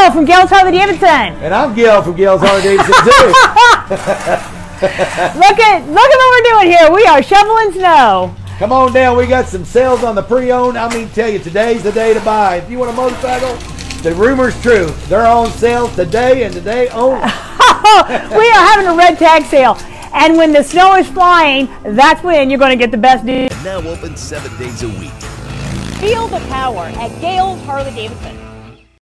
Gail from Gail's Harley-Davidson. And I'm Gail from Gail's Harley-Davidson too. Look at what we're doing here. We are shoveling snow. Come on down. We got some sales on the pre-owned. I mean, tell you, today's the day to buy. If you want a motorcycle, the rumor's true. They're on sale today and today only. We are having a red tag sale. And when the snow is flying, that's when you're going to get the best deal. Now open 7 days a week. Feel the power at Gail's Harley-Davidson.